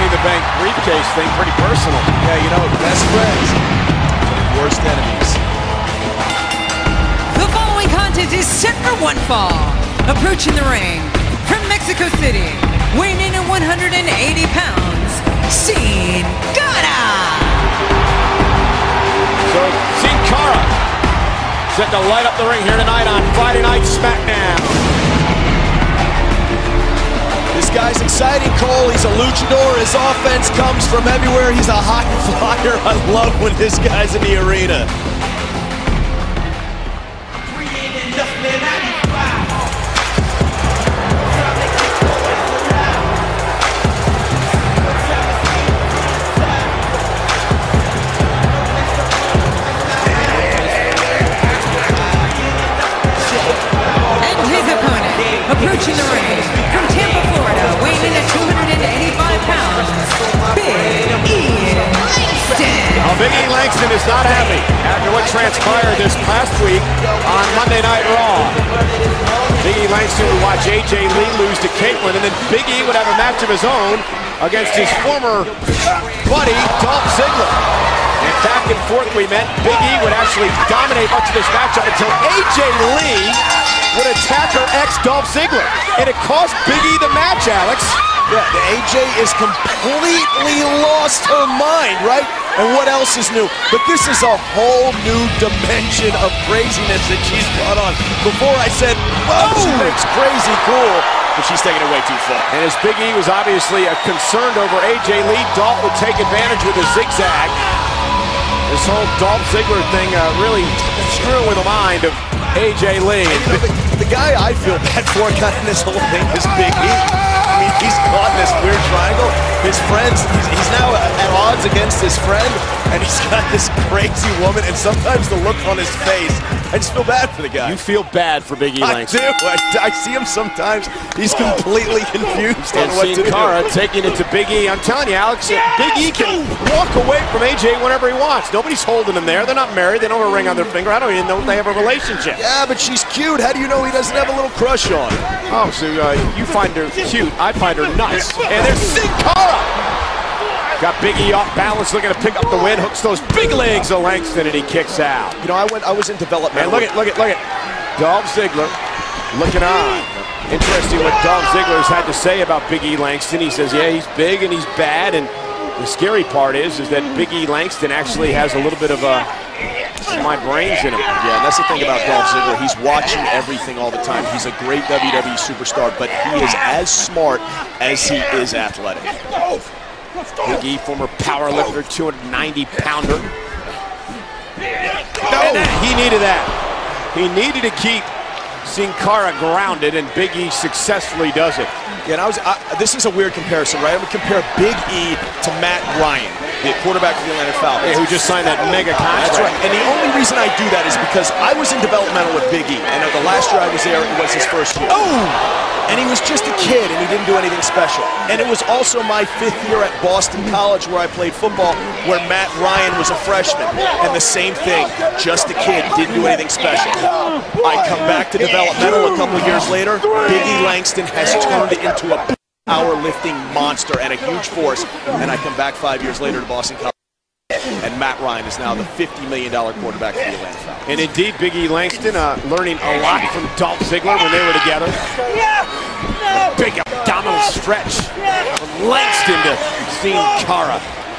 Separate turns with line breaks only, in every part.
Money in the Bank briefcase thing pretty personal.
Yeah, you know, best friends, worst enemies.
The following contest is set for one fall. Approaching the ring from Mexico City, weighing in at 180 pounds, Sin Cara.
So Sin Cara set to light up the ring here tonight on Friday Night SmackDown.
This guy's exciting, Cole. He's a luchador. His offense comes from everywhere. He's a high flyer. I love when this guy's in the arena.
Approaching the ring from Tampa, Florida, weighing in at 285 pounds, Big E. Langston.
Well, Big E. Langston is not happy after what transpired this past week on Monday Night Raw. Big E. Langston would watch AJ Lee lose to Caitlyn, and then Big E would have a match of his own against his former buddy, Dolph Ziggler. And back and forth we met, Big E would actually dominate much of this matchup until AJ Lee would attack her ex, Dolph Ziggler. And it cost Big E the match, Alex.
Yeah, AJ is completely lost her mind, right? And what else is new? But this is a whole new dimension of craziness that she's brought on. Before I said, oh, she makes crazy cool, but she's taking it way too far.
And as Big E was obviously concerned over AJ Lee, Dolph would take advantage with a zigzag. This whole Dolph Ziggler thing really screwing with the mind of AJ Lee.
And, you know, the guy I feel bad for kind of this whole thing is Big E. I mean, he's caught in this weird triangle. His friends, he's now at odds against his friend, and he's got this crazy woman, and sometimes the look on his face, I just feel bad for the guy.
You feel bad for Big E Langston.
I do. I see him sometimes. He's completely confused on what to do.
Sin Cara taking it to Big E. I'm telling you, Alex, Big E can walk away from AJ whenever he wants. Nobody's holding him there. They're not married. They don't have a ring on their finger. I don't even know if they have a relationship.
Yeah, but she's cute. How do you know he doesn't have a little crush on her?
Oh, so you find her cute. I find her nuts. And there's Sin Cara. Got Big E off balance, looking to pick up the win. Hooks those big legs of Langston, and he kicks out.
You know, I was in development.
And look at Dolph Ziggler looking on. Interesting what Dolph Ziggler's had to say about Big E Langston. He says, yeah, he's big and he's bad, and the scary part is that Big E Langston actually has a little bit of my brains in him.
Yeah, and that's the thing about Dolph Ziggler. He's watching everything all the time. He's a great WWE superstar, but he is as smart as he is athletic.
Big E, former powerlifter, 290-pounder. No, he needed that. He needed to keep Sin Cara grounded, and Big E successfully does it.
Yeah, and this is a weird comparison, right? I would compare Big E to Matt Ryan, the quarterback for the Atlanta Falcons.
Yeah, who just signed that mega contract.
That's right. And the only reason I do that is because I was in developmental with Big E, and the last year I was there, it was his first year. Oh! And he was just a kid, and he didn't do anything special. And it was also my 5th year at Boston College, where I played football, where Matt Ryan was a freshman. And the same thing, just a kid, didn't do anything special. I come back to developmental a couple of years later. Big E Langston has turned into a powerlifting monster and a huge force. And I come back 5 years later to Boston College. And Matt Ryan is now the $50 million quarterback for the Atlanta Falcons.
And indeed, Big E Langston learning a lot from Dolph Ziggler when they were together. A big abdominal stretch from Langston to Sin Cara.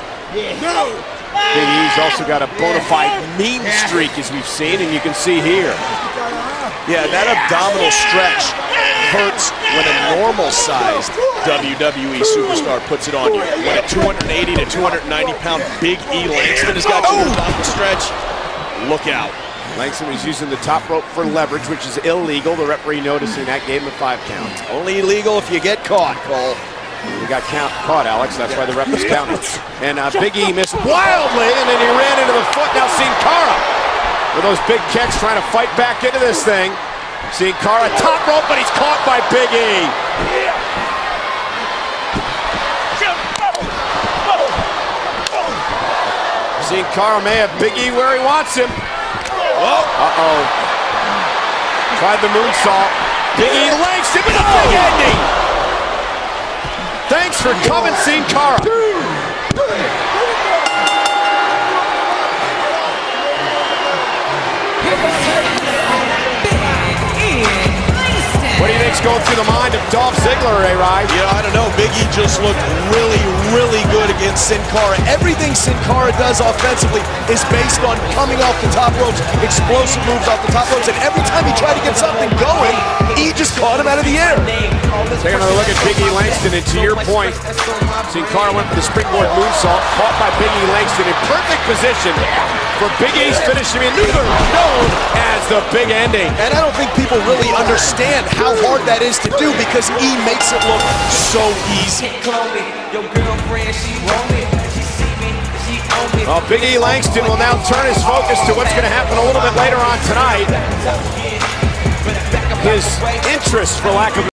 Big E's also got a bona fide mean streak, as we've seen, and you can see here.
Yeah, that abdominal stretch hurts when a normal-sized WWE superstar puts it on you. When a 280 to 290-pound Big E Langston has got you in the stretch, look out.
Langston was using the top rope for leverage, which is illegal. The referee noticing that gave him a 5 count.
Only illegal if you get caught, Cole.
He got caught, Alex. That's why the ref was counting. And Big E missed wildly, and then he ran into the foot. Now Sin Cara with those big kicks trying to fight back into this thing. Sin Cara top rope, but he's caught by Big E. Sin Cara may have Big E where he wants him. Uh-oh. Tried the moonsault. Big E Langston with a big ending. Thanks for coming, Sin Cara. What do you think's going through the mind of Dolph Ziggler, A-Ride?
Yeah, I don't know. Big E just looked really, really good against Sin Cara. Everything Sin Cara does offensively is based on coming off the top ropes, explosive moves off the top ropes, and every time he tried to get something going, E just caught him out of the air.
Take another look at Big E Langston, and to your point, Sin Cara went for the springboard moonsault, caught by Big E Langston in perfect position for Big E's finishing maneuver, known as the big ending.
And I don't think people really understand how hard that is to do because E makes it look so easy.
Well, Big E Langston will now turn his focus to what's going to happen a little bit later on tonight. His interest, for lack of